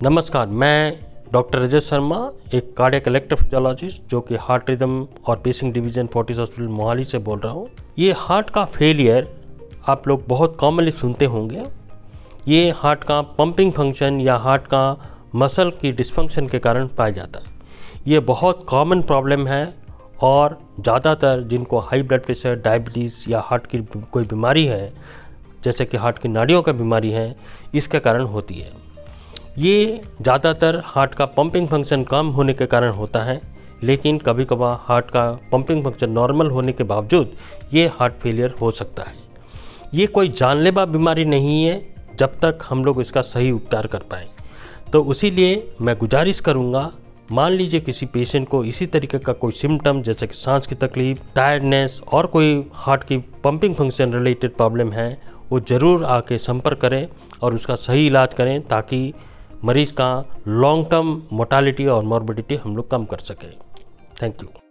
नमस्कार, मैं डॉक्टर रजत शर्मा, एक कार्डियक इलेक्ट्रोफिजियोलॉजिस्ट जो कि हार्ट रिदम और pacing division Fortis hospital Mohali से बोल रहा हूँ। ये हार्ट का फेलियर आप लोग बहुत कॉमनली सुनते होंगे। ये हार्ट का पंपिंग फंक्शन या हार्ट का मसल की डिस्फंक्शन के कारण पाया जाता है। ये बहुत कॉमन प्रॉब्लम है और ज़्यादातर जिनको हाई ब्लड प्रेशर, डायबिटीज़ या हार्ट की कोई बीमारी है, जैसे कि हार्ट की नाड़ियों का बीमारी है, इसके कारण होती है। ये ज़्यादातर हार्ट का पंपिंग फंक्शन कम होने के कारण होता है, लेकिन कभी कभार हार्ट का पंपिंग फंक्शन नॉर्मल होने के बावजूद ये हार्ट फेलियर हो सकता है। ये कोई जानलेवा बीमारी नहीं है जब तक हम लोग इसका सही उपचार कर पाएँ। तो इसीलिए मैं गुजारिश करूँगा, मान लीजिए किसी पेशेंट को इसी तरीके का कोई सिम्टम जैसे कि सांस की तकलीफ, टायर्डनेस और कोई हार्ट की पंपिंग फंक्शन रिलेटेड प्रॉब्लम है, वो ज़रूर आके संपर्क करें और उसका सही इलाज करें ताकि मरीज़ का लॉन्ग टर्म मोर्टालिटी और मॉर्बिडिटी हम लोग कम कर सकें। Thank you.